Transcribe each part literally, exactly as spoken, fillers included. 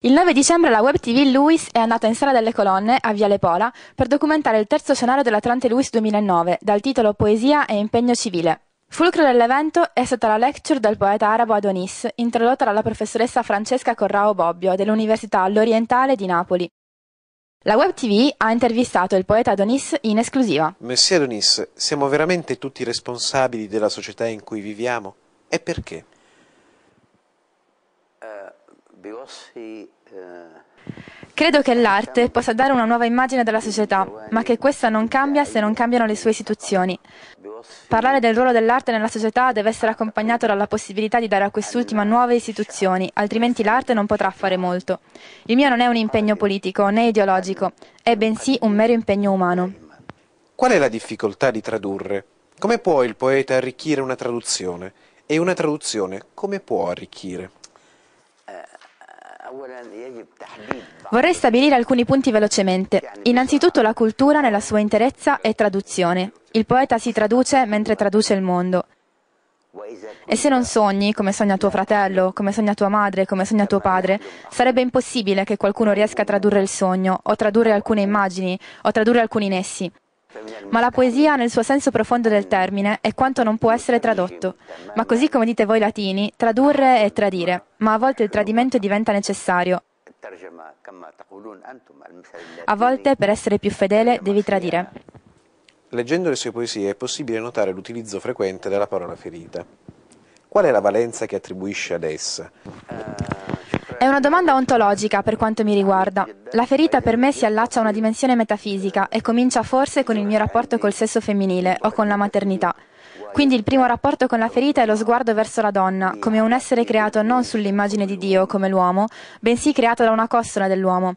Il nove dicembre la web tivù Lewis è andata in Sala delle Colonne, a Viale Pola, per documentare il terzo scenario dell'Atlante Lewis duemilanove, dal titolo Poesia e impegno civile. Fulcro dell'evento è stata la lecture del poeta arabo Adonis, introdotta dalla professoressa Francesca Corrao Bobbio dell'Università L'Orientale di Napoli. La web tivù ha intervistato il poeta Adonis in esclusiva. Monsieur Adonis, siamo veramente tutti responsabili della società in cui viviamo? E perché? Credo che l'arte possa dare una nuova immagine della società, ma che questa non cambia se non cambiano le sue istituzioni. Parlare del ruolo dell'arte nella società deve essere accompagnato dalla possibilità di dare a quest'ultima nuove istituzioni, altrimenti l'arte non potrà fare molto. Il mio non è un impegno politico né ideologico, è bensì un mero impegno umano. Qual è la difficoltà di tradurre? Come può il poeta arricchire una traduzione? E una traduzione come può arricchire? Vorrei stabilire alcuni punti velocemente. Innanzitutto la cultura nella sua interezza è traduzione. Il poeta si traduce mentre traduce il mondo. E se non sogni, come sogna tuo fratello, come sogna tua madre, come sogna tuo padre, sarebbe impossibile che qualcuno riesca a tradurre il sogno, o tradurre alcune immagini, o tradurre alcuni nessi. Ma la poesia, nel suo senso profondo del termine, è quanto non può essere tradotto. Ma così come dite voi latini, tradurre è tradire, ma a volte il tradimento diventa necessario. A volte, per essere più fedele, devi tradire. Leggendo le sue poesie è possibile notare l'utilizzo frequente della parola ferita. Qual è la valenza che attribuisce ad essa? È una domanda ontologica per quanto mi riguarda. La ferita per me si allaccia a una dimensione metafisica e comincia forse con il mio rapporto col sesso femminile o con la maternità. Quindi il primo rapporto con la ferita è lo sguardo verso la donna, come un essere creato non sull'immagine di Dio come l'uomo, bensì creato da una costola dell'uomo.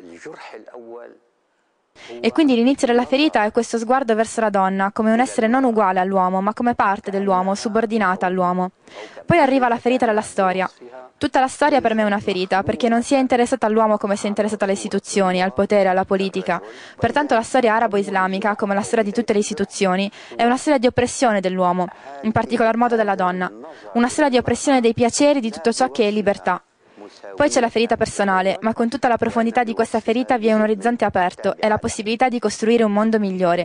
E quindi l'inizio della ferita è questo sguardo verso la donna, come un essere non uguale all'uomo, ma come parte dell'uomo, subordinata all'uomo. Poi arriva la ferita della storia. Tutta la storia per me è una ferita, perché non si è interessata all'uomo come si è interessata alle istituzioni, al potere, alla politica. Pertanto la storia arabo-islamica, come la storia di tutte le istituzioni, è una storia di oppressione dell'uomo, in particolar modo della donna. Una storia di oppressione dei piaceri, di tutto ciò che è libertà. Poi c'è la ferita personale, ma con tutta la profondità di questa ferita vi è un orizzonte aperto e la possibilità di costruire un mondo migliore.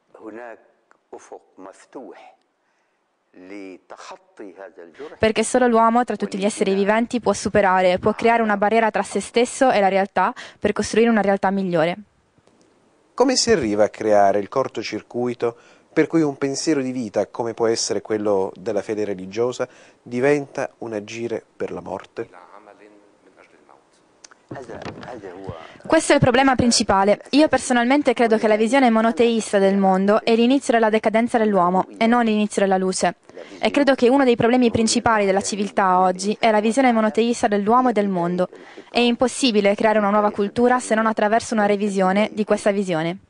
Perché solo l'uomo, tra tutti gli esseri viventi, può superare, può creare una barriera tra se stesso e la realtà per costruire una realtà migliore. Come si arriva a creare il cortocircuito per cui un pensiero di vita, come può essere quello della fede religiosa, diventa un agire per la morte? Questo è il problema principale. Io personalmente credo che la visione monoteista del mondo è l'inizio della decadenza dell'uomo e non l'inizio della luce. E credo che uno dei problemi principali della civiltà oggi è la visione monoteista dell'uomo e del mondo. È impossibile creare una nuova cultura se non attraverso una revisione di questa visione.